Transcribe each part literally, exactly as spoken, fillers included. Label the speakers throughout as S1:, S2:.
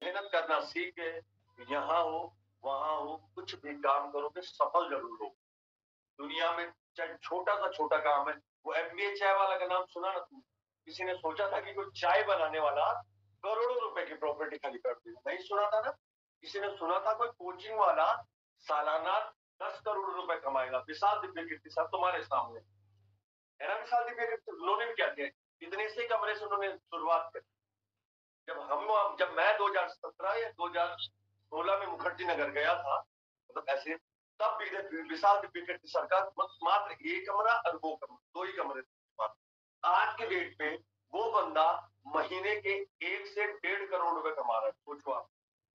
S1: मेहनत करना सीख के यहाँ हो वहां हो कुछ भी काम करोगे सफल जरूर हो। दुनिया में चाहे छोटा सा छोटा काम है, वो एमबीए चाय वाला का नाम सुना ना तुम? किसी ने सोचा था कि कोई चाय बनाने वाला करोड़ों रुपए की प्रॉपर्टी खाली कर देगा? नहीं सुना था ना? किसी ने सुना था कोई कोचिंग वाला सालाना दस करोड़ रुपए कमाएगा? विशाल दिव्य कीर्ति साहब तुम्हारे सामने है ना। विशाल दिव्य कीर्ति उन्होंने भी क्या किया, इतने से कमरे से उन्होंने शुरुआत करी। जब हम जब मैं दो हज़ार सत्रह या दो हज़ार सोलह में मुखर्जी नगर गया था, मतलब ऐसे, तब भी विशाल दिव्य कीर्ति सरकार मात्र एक कमरा और वो कमरा, दो ही कमरे थे। आज के डेट में वो बंदा महीने के एक से डेढ़ करोड़ रुपए कमा रहा है, सोचो आप।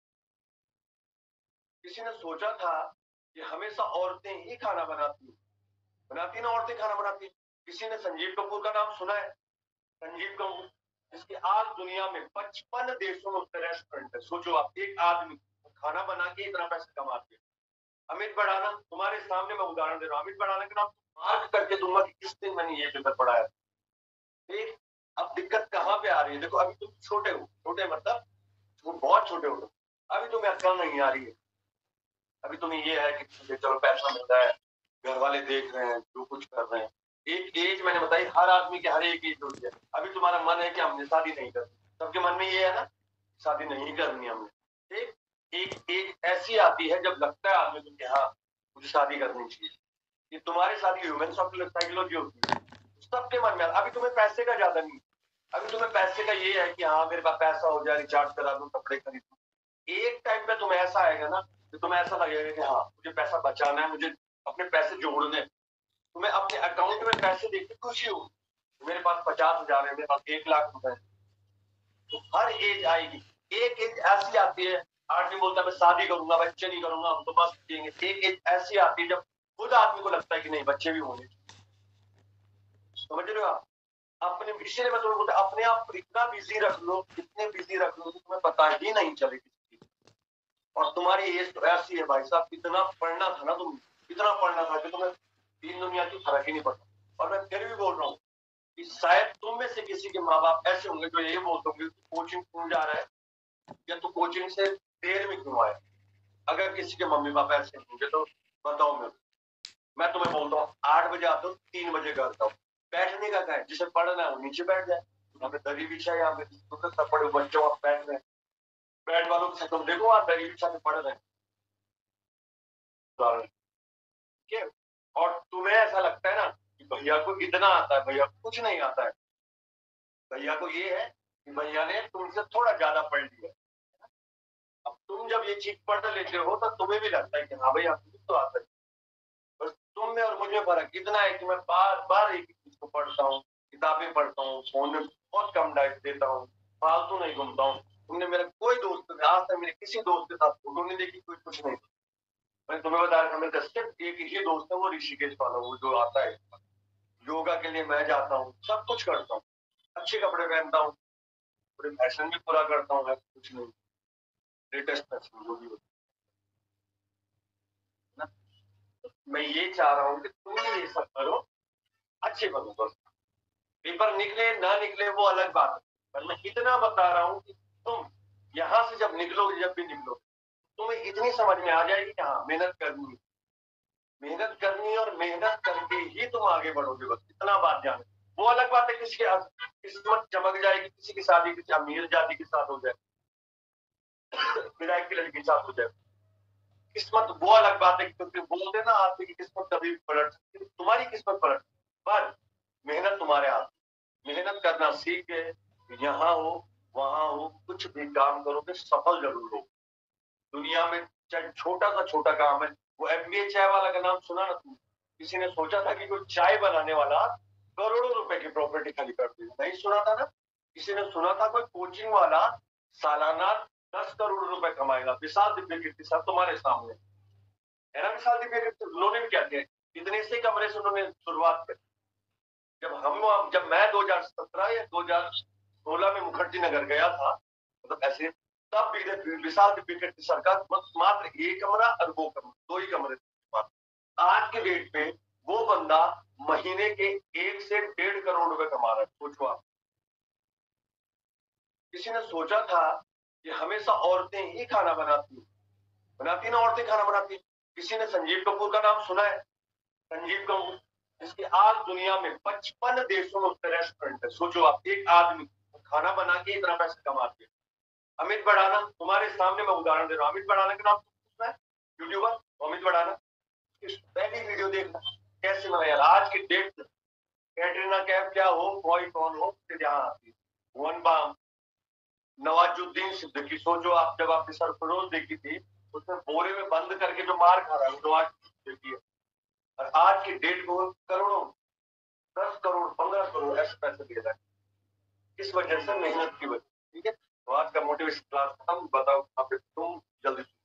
S1: किसी ने सोचा था कि हमेशा औरतें ही खाना बनाती बनाती ना, औरतें खाना बनाती। किसी ने संजीव कपूर का नाम सुना है? संजीव कपूर, जिसकी आज दुनिया में पचपन देशों में उसके रेस्टोरेंट है। सोचो आप, एक आदमी खाना बना के इतना पैसा कमाते हैं। अमित भड़ाना, तुम्हारे सामने मैं उदाहरण दे रहा हूँ, अमित भड़ाना का नाम मार्क करके दूंगा कि किस दिन मैंने ये पेपर पढ़ा है। ठीक, अब दिक्कत कहाँ पे आ रही है? देखो, अभी तुम छोटे हो, छोटे मतलब तुम बहुत छोटे हो, अभी तुम्हें अक्ल नहीं आ रही है। अभी तुम्हें ये है कि चलो पैसा मिल रहा है, घर वाले देख रहे हैं, जो कुछ कर रहे हैं। एक एज मैंने बताई, हर आदमी की हर एक एज होती है। अभी तुम्हारा मन है कि हमने शादी नहीं करनी, सबके मन में ये है ना, शादी नहीं करनी हमने। एक एक एज ऐसी आती है जब लगता है आदमी को कि हाँ मुझे शादी करनी चाहिए। ये तुम्हारे साथ ह्यूमन साइकोलॉजी होती है, सबके मन में। अभी तुम्हें पैसे का ज्यादा नहीं, अभी तुम्हें पैसे का ये है कि हाँ मेरे पास पैसा हो जाए, रिचार्ज करा दूं, कपड़े खरीद दूं। एक टाइम पे तुम्हें ऐसा आएगा ना कि तुम्हें ऐसा लगेगा कि हाँ मुझे पैसा बचाना है, मुझे अपने पैसे जोड़ने। तुम्हें अपने अकाउंट में पैसे देख के खुशी हो, मेरे पास पचास हजार है, मेरे पास एक लाख रुपए। तो हर एज आएगी, एक एज ऐसी आती है, आदमी बोलता है मैं शादी करूंगा, बच्चे नहीं करूंगा, हम तो मस्त जिएंगे। एक एज ऐसी आती है जब खुद आदमी को लगता है कि नहीं बच्चे भी होने, समझ रहे हो आप? अपने इसीलिए मैं तुम्हें बोलता अपने आप इतना बिजी रख लो, इतने बिजी रख लो कि तुम्हें पता ही नहीं चले किसी चीज। और तुम्हारी एज तो ऐसी है भाई साहब, इतना पढ़ना था ना, तुम इतना पढ़ना था कि तुम्हें तीन दुनिया की फर्क ही नहीं पड़ता। और मैं फिर भी बोल रहा हूँ कि शायद तुम में से किसी के माँ बाप ऐसे होंगे जो ये बोलते होंगे कोचिंग क्यों जा रहा है, या तू कोचिंग से देर में क्यों आया। अगर किसी के मम्मी पापा ऐसे होंगे तो बताओ मेरे। मैं तुम्हें बोलता हूँ आठ बजे आता हूँ, तीन बजे घर आता हूँ। बैठने का क्या है, जिसे पढ़ना है वो नीचे बैठ जाए, यहाँ पे दरी बिछा है, यहाँ पे सब पड़े बच्चे वहां बैठ रहे हैं। बैठ वालों के साथ तुम देखो वहां दरी बिछा के पढ़ रहे हैं, ठीक है। और तुम्हें ऐसा लगता है ना कि भैया को इतना आता है, भैया को कुछ नहीं आता है। भैया को ये है कि भैया ने तुमसे थोड़ा ज्यादा पढ़ लिया। अब तुम जब ये चीज पढ़ लेते हो तो तुम्हें भी लगता है कि हाँ भैया कुछ तो आता है। बस तुम में और मुझ में फर्क इतना है कि मैं बार बार एक ही चीज को पढ़ता हूँ, किताबें पढ़ता हूँ, फोन में बहुत कम डाइट देता हूँ, फालतू नहीं घूमता हूँ। तुमने मेरा कोई दोस्त, आज तक मेरे किसी दोस्त के साथ फोटो नहीं देखी, कोई कुछ नहीं। मैं तुम्हें बता रहा हूँ, मेरे सिर्फ एक ही दोस्त है, वो ऋषिकेश वाला, वो जो आता है योगा के लिए। मैं जाता हूँ, सब कुछ करता हूँ, अच्छे कपड़े पहनता हूँ, पूरे फैशन भी पूरा करता हूँ, कुछ नहीं, लेटेस्ट फैशन जो भी होता है ना। तो मैं ये चाह रहा हूँ कि तुम ये सब करो, अच्छे बनो बस। पेपर निकले ना निकले वो अलग बात है, पर मैं इतना बता रहा हूँ कि तुम यहाँ से जब निकलोगे, जब भी निकलोगे, तुम्हें इतनी समझ में आ जाएगी कि हाँ मेहनत करनी, मेहनत करनी और मेहनत करके ही तुम आगे बढ़ोगे, बस इतना बात जाने। वो अलग बात है किसी की किस्मत चमक जाएगी, किसी की शादी किसी अमीर जाति के साथ हो जाए, विधायक की लड़की के साथ हो जाए, किस्मत वो अलग बात है। क्योंकि बोलते ना आदमी की किस्मत कभी पलट सकती है, तुम्हारी किस्मत पलट, पर मेहनत तुम्हारे हाथ। मेहनत करना सीख के यहाँ हो वहां हो कुछ भी काम करोगे सफल जरूर हो। दुनिया में चाहे छोटा सा छोटा काम है, वो एमबीए चाय वाला का नाम सुना ना तुम? किसी ने सोचा था कि कोई चाय बनाने वाला करोड़ों रुपए की प्रॉपर्टी खाली कर देगा? नहीं सुना था ना? किसी ने सुना था कोई कोचिंग वाला सालाना दस करोड़ रुपए कमाएगा? विशाल दिव्य कीर्ति साहब तुम्हारे सामने है ना। विशाल दिव्य कीर्ति उन्होंने भी क्या किया, इतने से कमरे से उन्होंने शुरुआत करी। जब हम जब मैं दो हज़ार सत्रह या दो हज़ार सोलह में मुखर्जी नगर गया था, मतलब ऐसे, तब भी विशाल दिव्य कीर्ति सरकार मात्र एक कमरा और वो कमरा, दो ही कमरे थे। आज के डेट में वो बंदा महीने के एक से डेढ़ करोड़ रुपए कमा रहा है, सोचो आप। किसी ने सोचा था ये हमेशा औरतें ही खाना बनाती हैं। बनाती ना, औरतें खाना बनाती हैं। किसी ने संजीव कपूर का नाम सुना है? संजीव कपूर, जिसकी आज दुनिया में पचपन देशों में उसका रेस्टोरेंट है। सोचो आप, एक आदमी खाना बना के इतना पैसा कमाते हैं। अमित भड़ाना, तुम्हारे सामने मैं उदाहरण दे रहा हूँ, अमित भड़ाना का नाम सुना है? यूट्यूबर अमित भड़ाना, पहली वीडियो देखना कैसे बनाया। आज की डेट में कैटरीना कैफ क्या हो, कोई कौन हो, जहां आती है भुवन बाम, नवाजुद्दीन सिद्दीकी। सोचो आप, जब आपने सरफरोश देखी थी, उसमें बोरे में बंद करके जो मार खा रहा है नवाजुद्दीन सिद्दीकी है। और आज की डेट में वो करोड़ों, दस करोड़, पंद्रह करोड़ ऐसे पैसे दे रहा है। किस वजह से? मेहनत की वजह। ठीक है, तो आज का मोटिवेशन क्लास खत्म। बताओ तुम जल्दी